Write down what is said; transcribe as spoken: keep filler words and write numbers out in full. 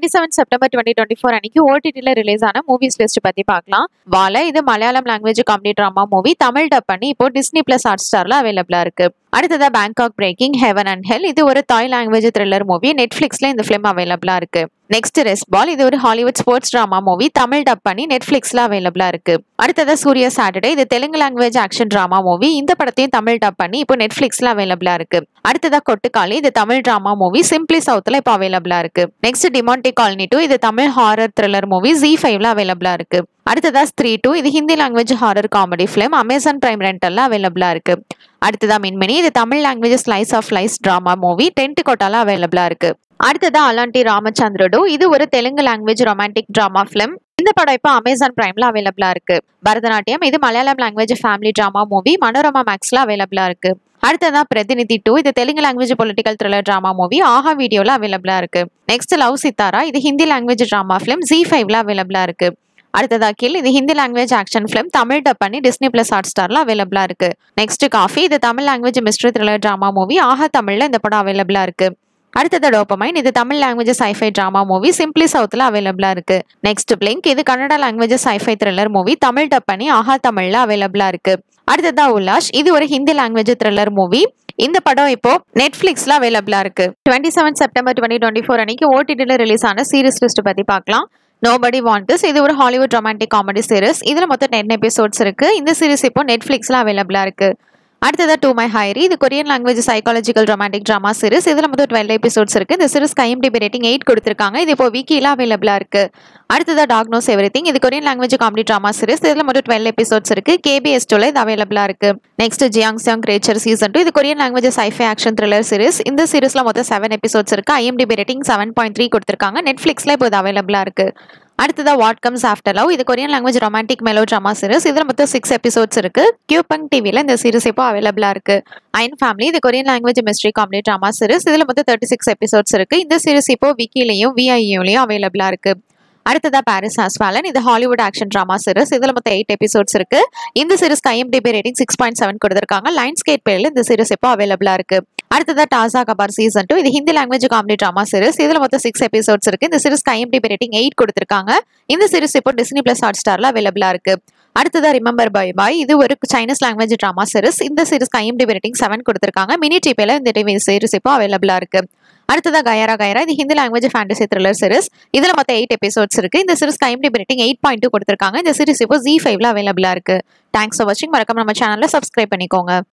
twenty-seventh September twenty twenty-four அன்னைக்கு O T T ல release ஆன மூவிஸ் லிஸ்ட் பத்தி பார்க்கலாம். வால இது Malayalam language comedy drama movie Tamil dub பண்ணி இப்போ டிஸ்னி பிளஸ் ஹாட் ஸ்டார்ல அவைலபிளா இருக்கு. அடுத்ததா Bangkok breaking heaven and hell இது ஒரு தாய் லாங்குவேஜ் த்ரில்லர் மூவி நெட்ஃபிளிக்ஸ்ல இந்த ஃபிலிம் அவைலபிளா இருக்கு. நெக்ஸ்ட் ரெஸ்ட் பால் இது ஒரு Hollywood sports drama movie Tamil dub பண்ணி நெட்ஃபிளிக்ஸ்ல அவைலபிளா இருக்கு. அடுத்ததா சூர்யா சாட்டர்டே இது Telugu language action drama movie இந்த படத்தையும் தமிழ் டப் பண்ணி இப்போ நெட்ஃபிளிக்ஸ்ல அவைலபிளா இருக்கு. அடுத்ததா கொட்டுக்காளி இது தமிழ் டிராமா மூவி சிம்பிளி சவுத்ல இப்போ அவைலபிளா இருக்கு. நெக்ஸ்ட் டிமான்டி காலனி டூ இது Tamil horror thriller movie G ஃபைவ்ல அவைலபிளா இருக்கு. அடுத்ததா ஸ்திரீ டூ இது Hindi language horror comedy film Amazon Prime ரெண்டல்ல அவைலபிளா இருக்கு. அடுத்ததா மின்மினி இது Tamil language slice of life drama movie டென்ட் கோட்டால அவைலபிளா இருக்கு. அடுத்ததா அலாண்டி ராமச்சந்திரடு இது ஒரு Telugu language romantic drama film இந்த படம் இப்போ அமேசான் பிரைம்ல அவைலபிளா இருக்கு. பரதநாட்டியம் இது Malayalam language family drama movie Manorama மேக்ஸ்ல அவைலபிளா இருக்கு. அடுத்ததா பிரதிநிதி டூ இது Telugu language political thriller drama movie Aha வீடியோல அவைலபிளா இருக்கு. நெக்ஸ்ட் லவ் சித்தாரா இது Hindi language drama film G ஃபைவ்ல அவைலபிளா இருக்கு. அடுத்ததா கில் இது Hindi language action film Tamil dub பண்ணி டிஸ்னி பிளஸ் ஹாட் ஸ்டார்ல அவைலபிளா இருக்கு. நெக்ஸ்ட் காஃபி இது Tamil language mystery thriller drama movie Aha தமிழ்ல இந்த படம் அவைலபிளா இருக்கு. அடுத்தது டோபமைன் இது Tamil language sci-fi drama movie simply சவுத்ல அவைலபிளா இருக்கு. நெக்ஸ்ட் பிளிங்க் இது Kannada language sci-fi thriller movie Tamil dub பண்ணி ஆஹா தமிழ்ல அவைலபிளா இருக்கு. அடுத்ததா உல்லாஷ் இது ஒரு ஹிந்தி லாங்குவேஜ் த்ரில்லர் மூவி இந்த படம் இப்போ நெட்ஃபிளிக்ஸ்ல அவைலபிளா இருக்கு. twenty-seventh September twenty twenty-four அன்னைக்கு O T T ல ரிலீஸ் ஆன சீரிஸ் லிஸ்ட் பத்தி பார்க்கலாம். நோபடி வாண்ட் திஸ் இது ஒரு ஹாலிவுட் ரொமான்டிக் காமெடி சீரிஸ் இதுல மொத்தம் ten எபிசோட்ஸ் இருக்கு. இந்த சீரிஸ் இப்போ நெட்ஃபிளிக்ஸ்ல அவைலபிளா இருக்கு. அடுத்ததா டு மை ஹைரி இது Korean language psychological romantic drama series இதுல மொத்தம் twelve எபிசோட்ஸ் இருக்கு. இந்த சீரிஸ் I M D B rating eight கொடுத்திருக்காங்க. இது இப்போ விக்கில அவைலபிளா இருக்கு. அடுத்ததா டாக் நோஸ் எவ்ரிதிங் இது Korean language comedy drama series இதுல மொத்தம் twelve எபிசோட்ஸ் இருக்கு. K B S two ல இது அவைலபிளா இருக்கு. Next Gyeongseong creature season two இது Korean language sci-fi action thriller series இந்த சீரிஸ்ல மொத்தம் seven எபிசோட்ஸ் இருக்கு. I M D B rating seven point three கொடுத்திருக்காங்க. நெட்ஃபிளிக்ஸ்ல இப்போ இது அவைலபிளா இருக்கு. அடுத்ததா வாட் கம்ஸ் ஆஃப்டர் லவ் இது Korean language romantic melo drama series இதுல மொத்தம் six எபிசோட்ஸ் இருக்கு. கியூபங் டிவில இந்த சீரிஸ் இப்போ அவைலபிளா இருக்கு. அயன் ஃபேமிலி இது Korean language mystery comedy drama series இதுல மொத்தம் thirty-six எபிசோட்ஸ் இருக்கு. இந்த சீரிஸ் இப்போ விக்கிலையும் V I லையும் அவைலபிளா இருக்கு. அடுத்ததா பாரிஸ் ஹாஸ் ஃபாலன் இது ஹாலிவுட் ஆக்ஷன் டிராமா சீரிஸ் இதுல மொத்தம் eight எபிசோட்ஸ் இருக்கு. இந்த சீரிஸ்க்கு I M D B rating six point seven கொடுத்திருக்காங்க. லைன்ஸ் கேட் பேர்ல இந்த சீரிஸ் இப்போ அவைலபிளா இருக்கு. அடுத்ததா டாசா கபார் சீசன் two இது Hindi language comedy drama series இதுல மொத்தம் six எபிசோட்ஸ் இருக்கு. இந்த சீரிஸ்க்கு I M D B rating eight கொடுத்திருக்காங்க. இந்த சீரிஸ் இப்போ டிஸ்னி பிளஸ் ஹாட் ஸ்டார்ல அவைலபிளா இருக்கு. அடுத்ததா ரிமெம்பர் பை பாய் இது ஒரு சைனீஸ் லாங்குவேஜ் டிராமா சீரிஸ் இந்த சீரிஸ்க்கு I M D B rating seven கொடுத்திருக்காங்க. மினி டிபில இந்த சீரிஸ் இப்போ அவைலபிளா இருக்கு. அடுத்ததா கயரா கயரா இது Hindi language fantasy thriller series இதுல மொத்தம் eight எபிசோட்ஸ் இருக்கு. இந்த சீரிஸ்க்கு I M D B rating eight point two கொடுத்திருக்காங்க. இந்த சீரிஸ் இப்போ ஜி ஃபைவ்ல அவைலபிளா இருக்கு. தேங்க்ஸ் ஃபார் வாட்சிங். மறக்காம நம்ம சேனலை சப்ஸ்கிரைப் பண்ணிக்கோங்க.